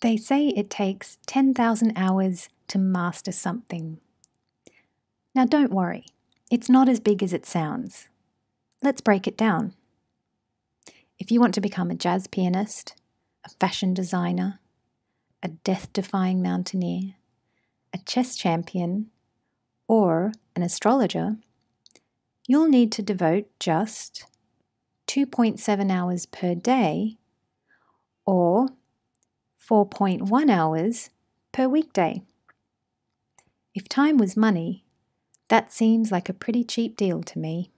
They say it takes 10,000 hours to master something. Now don't worry, it's not as big as it sounds. Let's break it down. If you want to become a jazz pianist, a fashion designer, a death-defying mountaineer, a chess champion, or an astrologer, you'll need to devote just 2.7 hours per day or 4.1 hours per weekday. If time was money, that seems like a pretty cheap deal to me.